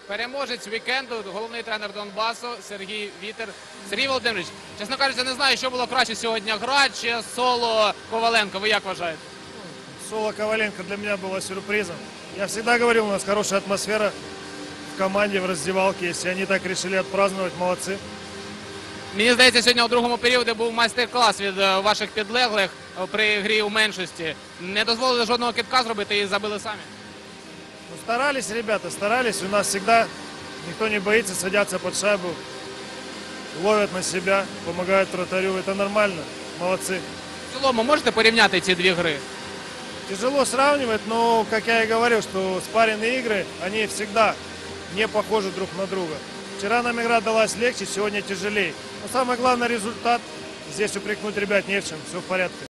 Переможець вікенду, головний тренер Донбасу Сергій Вітер. Сергій Володимирович, чесно кажучи, не знаю, що було краще сьогодні, гра чи соло Коваленко. Ви як вважаєте? Соло Коваленко для меня было сюрпризом. Я всегда говорил, у нас хорошая атмосфера в команде, в раздевалке. Если они так решили отпраздновать, молодцы. Мені здається, сьогодні у другому періоді був майстер-клас від ваших підлеглих при грі у меншості. Не дозволили жодного кидка зробити і забили самі. Ну, старались ребята, старались. У нас всегда никто не боится садятся под шайбу, ловят на себя, помогают вратарю. Это нормально. Молодцы. В цілому можете порівняти ці дві гри? Тяжело сравнивать, но, как я и говорил, что спарринные игры, они всегда не похожи друг на друга. Вчера нам игра далась легче, сегодня тяжелее. Но самое главное результат. Здесь упрекнуть ребят не в чем, все в порядке.